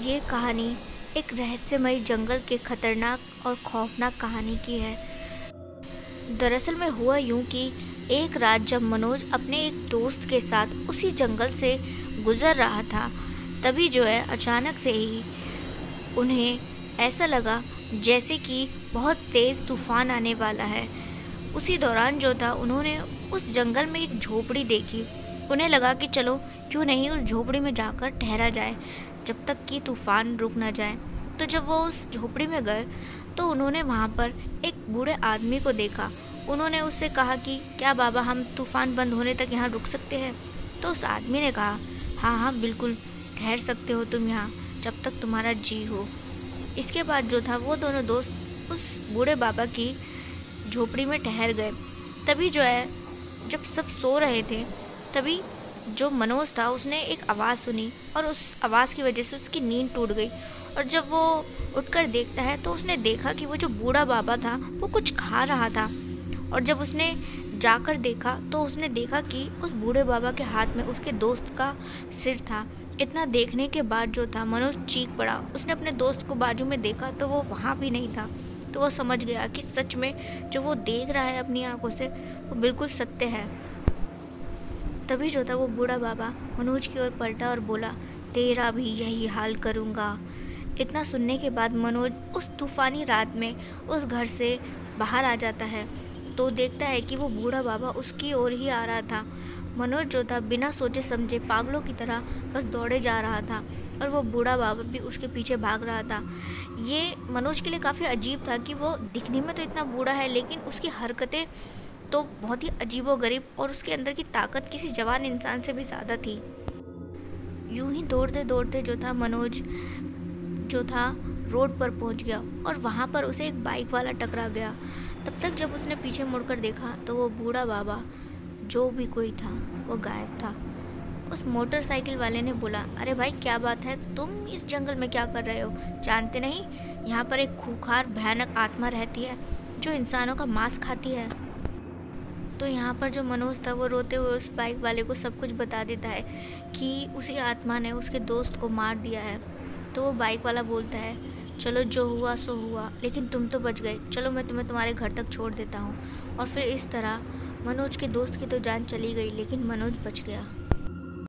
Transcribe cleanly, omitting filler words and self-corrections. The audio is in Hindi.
ये कहानी एक रहस्यमयी जंगल के खतरनाक और खौफनाक कहानी की है। दरअसल में हुआ यूं कि एक रात जब मनोज अपने एक दोस्त के साथ उसी जंगल से गुजर रहा था, तभी अचानक से ही उन्हें ऐसा लगा जैसे कि बहुत तेज़ तूफान आने वाला है। उसी दौरान उन्होंने उस जंगल में एक झोपड़ी देखी। उन्हें लगा कि चलो क्यों नहीं उस झोपड़ी में जाकर ठहरा जाए जब तक कि तूफान रुक ना जाए। तो जब वो उस झोपड़ी में गए तो उन्होंने वहाँ पर एक बूढ़े आदमी को देखा। उन्होंने उससे कहा कि क्या बाबा, हम तूफान बंद होने तक यहाँ रुक सकते हैं? तो उस आदमी ने कहा, हाँ हाँ बिल्कुल, ठहर सकते हो तुम यहाँ जब तक तुम्हारा जी हो। इसके बाद वो दोनों दोस्त उस बूढ़े बाबा की झोपड़ी में ठहर गए। तभी जब सब सो रहे थे, तभी जो मनोज था उसने एक आवाज़ सुनी और उस आवाज़ की वजह से उसकी नींद टूट गई। और जब वो उठकर देखता है तो उसने देखा कि वो जो बूढ़ा बाबा था वो कुछ खा रहा था। और जब उसने जाकर देखा तो उसने देखा कि उस बूढ़े बाबा के हाथ में उसके दोस्त का सिर था। इतना देखने के बाद मनोज चीख पड़ा। उसने अपने दोस्त को बाजू में देखा तो वो वहाँ भी नहीं था। तो वो समझ गया कि सच में जो वो देख रहा है अपनी आंखों से वो बिल्कुल सत्य है। तभी वो बूढ़ा बाबा मनोज की ओर पलटा और बोला, तेरा भी यही हाल करूँगा। इतना सुनने के बाद मनोज उस तूफानी रात में उस घर से बाहर आ जाता है तो देखता है कि वो बूढ़ा बाबा उसकी ओर ही आ रहा था। मनोज बिना सोचे समझे पागलों की तरह बस दौड़े जा रहा था और वो बूढ़ा बाबा भी उसके पीछे भाग रहा था। ये मनोज के लिए काफ़ी अजीब था कि वो दिखने में तो इतना बूढ़ा है लेकिन उसकी हरकतें तो बहुत ही अजीबोगरीब और उसके अंदर की ताकत किसी जवान इंसान से भी ज़्यादा थी। यूं ही दौड़ते दौड़ते मनोज रोड पर पहुंच गया और वहां पर उसे एक बाइक वाला टकरा गया। तब तक जब उसने पीछे मुड़कर देखा तो वो बूढ़ा बाबा जो भी कोई था वो गायब था। उस मोटरसाइकिल वाले ने बोला, अरे भाई क्या बात है, तुम इस जंगल में क्या कर रहे हो? जानते नहीं यहाँ पर एक खूंखार भयानक आत्मा रहती है जो इंसानों का मांस खाती है। तो यहाँ पर जो मनोज था वो रोते हुए उस बाइक वाले को सब कुछ बता देता है कि उसी आत्मा ने उसके दोस्त को मार दिया है। तो वो बाइक वाला बोलता है, चलो जो हुआ सो हुआ, लेकिन तुम तो बच गए, चलो मैं तुम्हें तुम्हारे घर तक छोड़ देता हूँ। और फिर इस तरह मनोज के दोस्त की तो जान चली गई लेकिन मनोज बच गया।